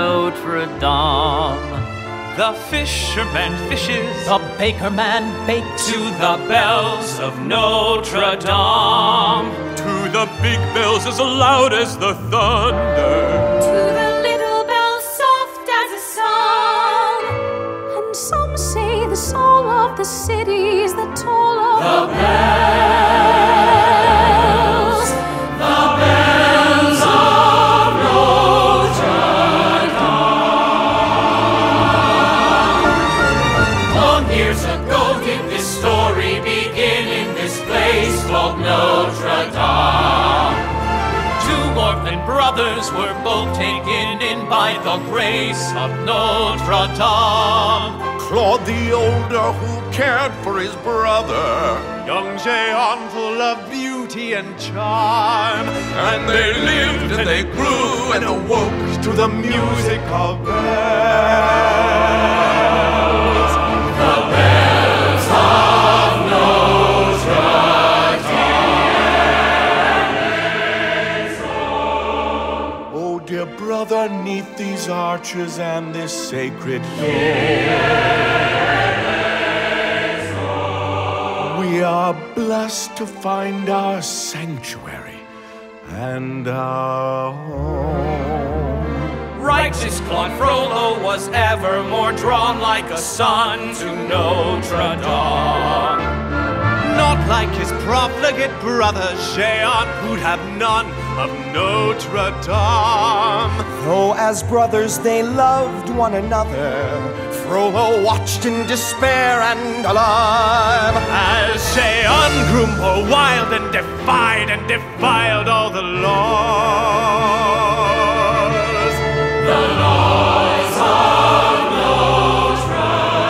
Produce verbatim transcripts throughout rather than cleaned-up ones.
Notre Dame. The fisherman fishes, the bakerman bakes, to the bells of Notre Dame. To the big bells as loud as the thunder, to the little bells soft as a song. And some say the soul of the city is the toll of the bells, the bells of Notre Dame. Long years ago did this story begin in this place called Notre Dame. Two orphan brothers were both taken in by the grace of Notre Dame. Claude the older, who cared for his brother, young Jehan full of beauty and charm. and they lived and they grew and awoke to the music of bells. The bells of Notre Dame. Oh, dear brother, neath these arches and this sacred door, we are blessed to find our sanctuary and our home. Righteous Claude Frollo was ever more drawn like a son to Notre Dame. Not like his profligate brother Jehan, who'd have none of Notre Dame. Though as brothers they loved one another, Frollo watched in despair and alarm As Jehan grew more wild and defied and defiled all the laws. The laws of Notre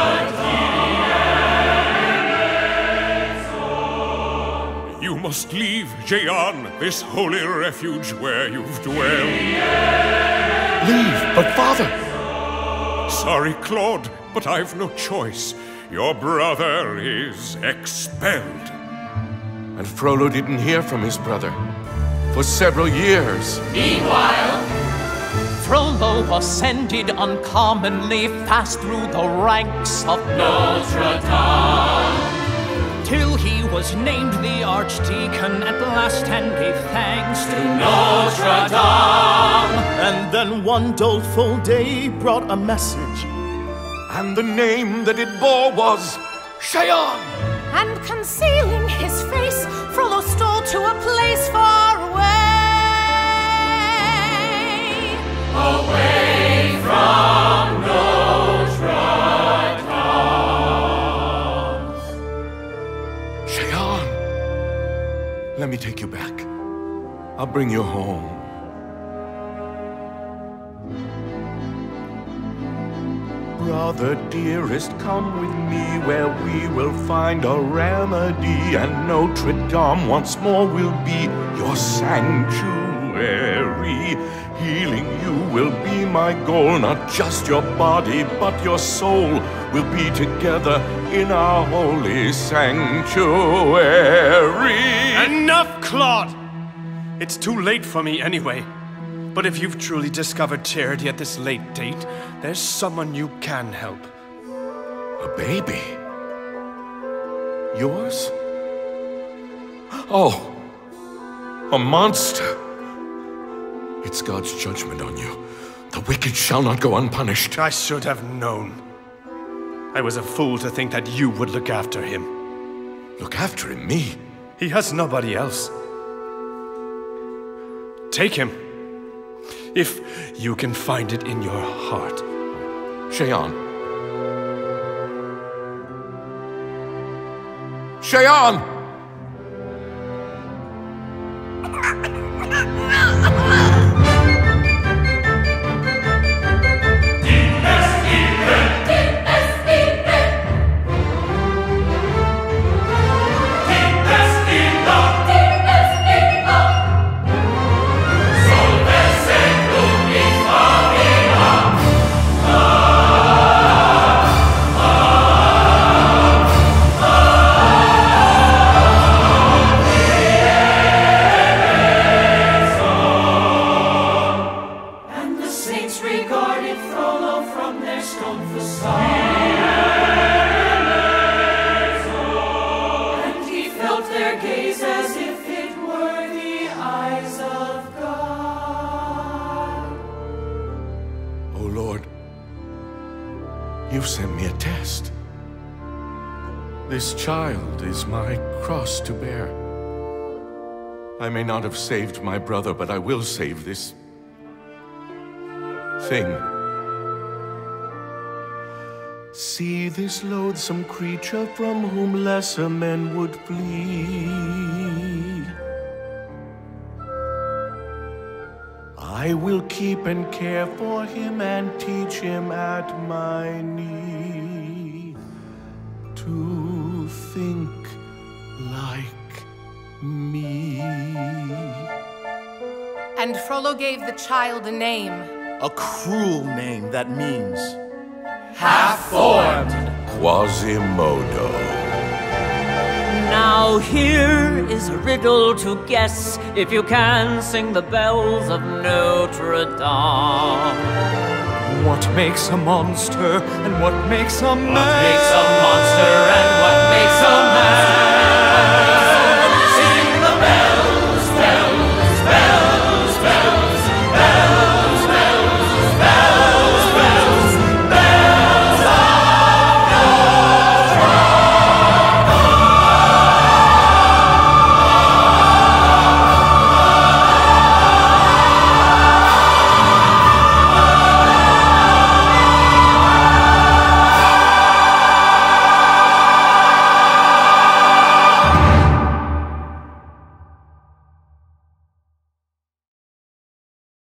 Dame. You must leave, Jehan, this holy refuge where you've dwelled. Leave, but father, Sorry, Claude, but I've no choice. Your brother is expelled. and Frollo didn't hear from his brother for several years. Meanwhile, Frollo ascended uncommonly fast through the ranks of Notre Dame. till he was named the archdeacon at last and gave thanks to Notre Dame. And then one doleful day brought a message, And the name that it bore was Jehan. And concealing his face, Frollo stole to a place far away. Away from Notre Dame. Jehan, let me take you back. I'll bring you home. Brother dearest, come with me where we will find a remedy, and Notre Dame once more will be your sanctuary. Healing you will be my goal, not just your body, but your soul will be together in our holy sanctuary. Enough, Claude! It's too late for me anyway. But if you've truly discovered charity at this late date, there's someone you can help. A baby? Yours? Oh, a monster. It's God's judgment on you. The wicked shall not go unpunished. I should have known. I was a fool to think that you would look after him. Look after him, me? He has nobody else. Take him. If you can find it in your heart. Jehan. Jehan! regarded Frollo from their stone facade. And he felt their gaze as if it were the eyes of God. Oh Lord, you've sent me a test. This child is my cross to bear. I may not have saved my brother, but I will save this thing. See this loathsome creature from whom lesser men would flee. I will keep and care for him and teach him at my knee to think like me. And Frollo gave the child a name. A cruel name that means Half-formed. Quasimodo. Now here is a riddle to guess, if you can sing the bells of Notre Dame. What makes a monster and what makes a man? What makes a monster and what makes a man?